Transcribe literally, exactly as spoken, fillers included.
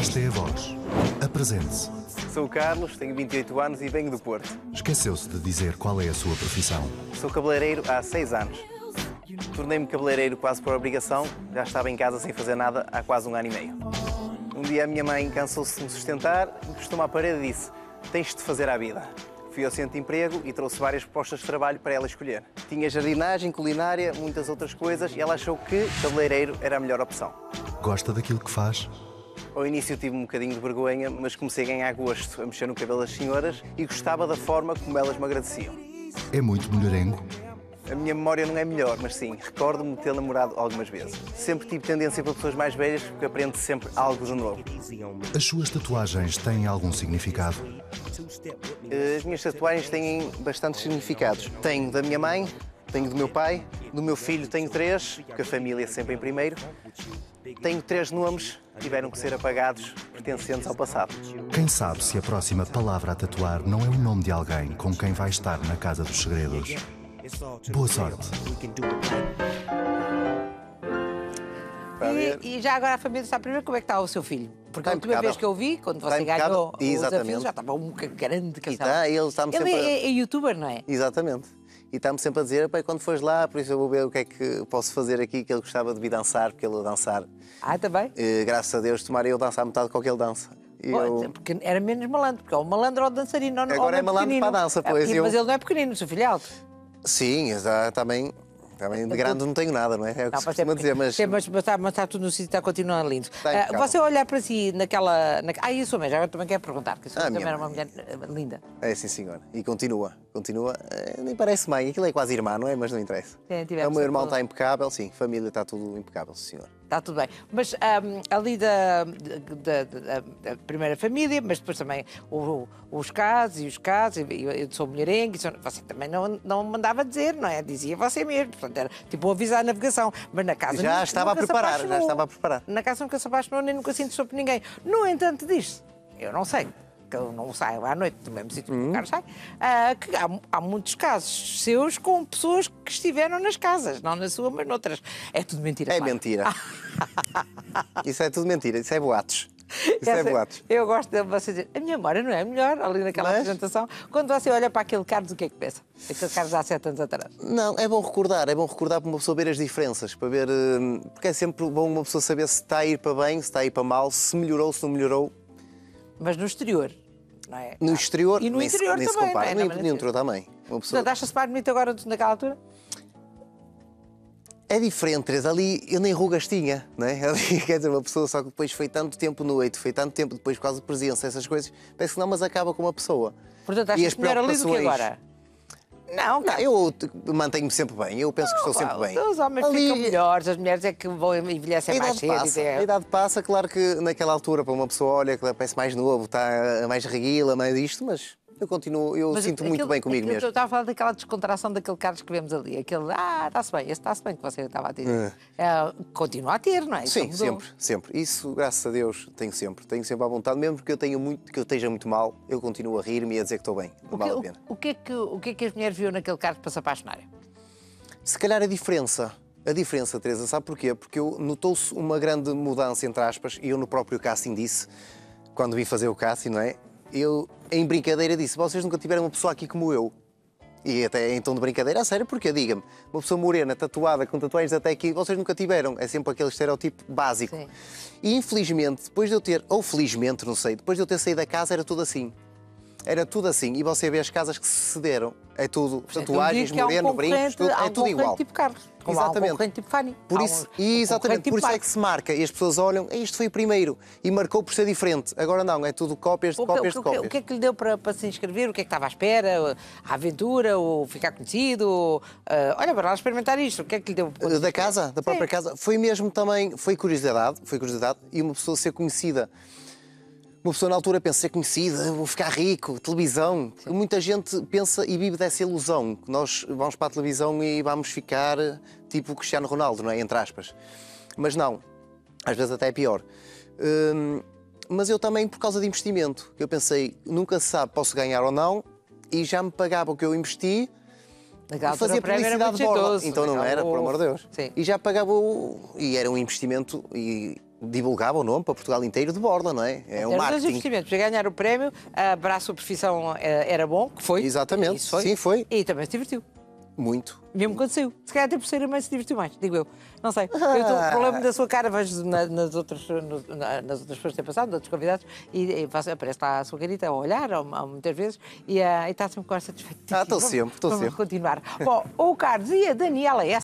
Esta é a voz. Apresente-se. Sou o Carlos, tenho vinte e oito anos e venho do Porto. Esqueceu-se de dizer qual é a sua profissão. Sou cabeleireiro há seis anos. Tornei-me cabeleireiro quase por obrigação, já estava em casa sem fazer nada há quase um ano e meio. Um dia a minha mãe cansou-se de me sustentar, encostou-me à parede e disse: tens de fazer à vida. Fui ao centro de emprego e trouxe várias propostas de trabalho para ela escolher. Tinha jardinagem, culinária, muitas outras coisas e ela achou que cabeleireiro era a melhor opção. Gosta daquilo que faz? Ao início tive um bocadinho de vergonha, mas comecei a ganhar gosto a mexer no cabelo das senhoras e gostava da forma como elas me agradeciam. É muito mulherengo? A minha memória não é melhor, mas sim, recordo-me de ter namorado algumas vezes. Sempre tive tendência para pessoas mais velhas, porque aprendo sempre algo de novo. As suas tatuagens têm algum significado? As minhas tatuagens têm bastantes significados. Tenho da minha mãe, tenho do meu pai, do meu filho tenho três, porque a família é sempre em primeiro. Tenho três nomes que tiveram que ser apagados, pertencentes ao passado. Quem sabe se a próxima palavra a tatuar não é o nome de alguém com quem vai estar na Casa dos Segredos? Boa sorte! E, e já agora a família está primeiro como é que está o seu filho? Porque Está a última impecável. vez que eu vi, quando Está você impecável. ganhou o Exatamente. desafio, já estava um grande E casal. está, ele está-me Ele sempre... a- é, é youtuber, não é? Exatamente. E está-me sempre a dizer: pai, quando fores lá, por isso eu vou ver o que é que posso fazer aqui, que ele gostava de vir dançar, porque ele a dançar. Ah, também? Eh, graças a Deus, tomara eu dançar metade com o que ele dança. E eu... Porque era menos malandro, porque é o malandro ou o dançarino. Ou, Agora ou é malandro pequenino. para a dança, É pois, pequenino, eu- Mas ele não é pequenino, o seu filho é alto. Sim, já, também, também de grande não tenho nada, não é? É o que se mas é costuma dizer, mas... Sim, mas, mas, está, mas está tudo no sítio, está continuando lindo. Está Ah, impecável. você olhar para si naquela... Na... Ah, e a sua mãe, já agora também quero perguntar, porque a sua Ah, mãe também minha era uma mãe. mulher eh, linda. É, sim, senhora. E continua, continua. Eh, nem parece mãe, aquilo é quase irmã, não é? Mas não interessa. Sim, tivemos o meu irmão sempre- está impecável, sim, família está tudo impecável, sim, senhor. Está tudo bem. Mas ahm, ali da, da, da- da primeira família, mas depois também o- os casos e os casos, e eu, eu sou mulherengue, sou- você também não, não mandava dizer, não é? Dizia você mesmo. Portanto, era tipo avisar a navegação. Mas na casa Já nunca- estava a nunca se preparar, já apaixonou. estava a preparar. Na casa nunca se apaixonou, nem nunca se interessou por ninguém. No entanto, diz eu não sei, que eu não saio à noite do mesmo sítio que o Carlos sai, ah, que há, há muitos casos seus com pessoas que estiveram nas casas, não na sua, mas noutras. É tudo mentira. É claro. mentira. Isso é tudo mentira, isso é boatos. Isso é Essa- boatos. Eu gosto de você dizer, a minha memória não é melhor, ali naquela Mas- apresentação. Quando você olha para aquele Carlos, o que é que pensa? Aquele Carlos há sete anos atrás. Não, é bom recordar, é bom recordar para uma pessoa ver as diferenças, para ver, hum, porque é sempre bom uma pessoa saber se está a ir para bem, se está a ir para mal, se melhorou, se não melhorou. Mas no exterior, não é? No exterior, E no nem se- interior nem se também, compara, não é? nem, Não, mas nem no assim- interior também. Uma pessoa... Portanto, acha-se mais bonito agora do que naquela altura? É diferente, Teresa. Ali eu nem rugas tinha, não é? Ali, quer dizer, uma pessoa só que depois foi tanto tempo no leito, foi tanto tempo depois por causa de presença, essas coisas, parece que não, mas acaba com uma pessoa. Portanto, E as acha-se melhor ali do que preocupações? agora? Não, Não, eu te- mantenho-me sempre bem, eu penso que estou sempre bem. Os homens Ali, ficam melhores, as mulheres é que vão A envelhecer mais idade, cedo. passa, e é- a idade passa, claro que naquela altura para uma pessoa olha que parece mais novo, está mais reguila, mais isto, mas eu continuo, eu Mas sinto muito aquilo- bem comigo aquilo- mesmo. Eu estava a falar daquela descontração daquele Carlos que vemos ali. Aquele, ah, está-se bem, esse está-se bem que você estava a dizer. É, continua a ter, não é? Isso Sim, mudou. sempre, sempre. Isso, graças a Deus, tenho sempre. Tenho sempre à vontade, mesmo que eu tenha muito, que eu esteja muito mal, eu continuo a rir-me e a dizer que estou bem. Não O que, vale a o- pena. o que é que, o que é que as mulheres viam naquele Carlos para se apaixonarem? Se calhar a diferença, a diferença, Teresa, sabe porquê? Porque eu notou-se uma grande mudança, entre aspas, e eu no próprio casting disse, quando vim fazer o casting, não é? Eu, em brincadeira, disse, vocês nunca tiveram uma pessoa aqui como eu. E até em tom de brincadeira, a sério, porque diga-me, uma pessoa morena, tatuada, com tatuagens até aqui, vocês nunca tiveram. É sempre aquele estereótipo básico. Sim. E infelizmente, depois de eu ter, ou felizmente, não sei, depois de eu ter saído da casa, era tudo assim. Era tudo assim. E você vê as casas que se cederam. É tudo tatuagens, Eu digo que há um moreno, brincos, concorrente- tudo, há um é tudo concorrente igual. tipo Carlos, como há um Exatamente. concorrente tipo Fanny. Por Há isso, um- um exatamente, concorrente por tipo isso é Marco. que se marca e as pessoas olham, isto foi o primeiro e marcou por ser diferente. Agora não, é tudo cópias de O que, cópias o de que- cópias. o que é que lhe deu para, para se inscrever? O que é que estava à espera? A aventura? Ou ficar conhecido? Ou, ah, olha, para lá experimentar isto. O que é que lhe deu? Uh, Da casa, da própria Sim. casa, foi mesmo também, foi curiosidade, foi curiosidade e uma pessoa ser conhecida. Uma pessoa na altura pensa ser conhecida, vou ficar rico, televisão. Muita gente pensa e vive dessa ilusão, que nós vamos para a televisão e vamos ficar tipo o Cristiano Ronaldo, não é? Entre aspas. Mas não, às vezes até é pior. Hum, mas eu também, por causa de investimento, que eu pensei, nunca se sabe, posso ganhar ou não, e já me pagava o que eu investi. Naquela E fazia altura, o prémio era publicidade muito borla. jeitoso. Então não era, por amor de Deus. Sim. E já pagava o... E era um investimento e divulgava o nome para Portugal inteiro de Borla, não é? É um Era dos marketing. investimentos. Para ganhar o prémio, a braço profissão eh, era bom, que foi. Exatamente. Isso foi. Sim, foi. E também se divertiu. Muito. Mesmo quando saiu. Se calhar até por ser a mãe se divertiu mais, digo eu. Não sei. Eu tô, o problema da sua cara vejo na- nas, outras, no- na- nas outras pessoas que têm passado, nos outros convidados, e, e faço- aparece lá a sua carita a olhar, ou, ou muitas vezes, e, ah, e está sempre com essa satisfeito. Ah, estou sempre, estou Vamos sempre. continuar. Bom, o Carlos e a Daniela S.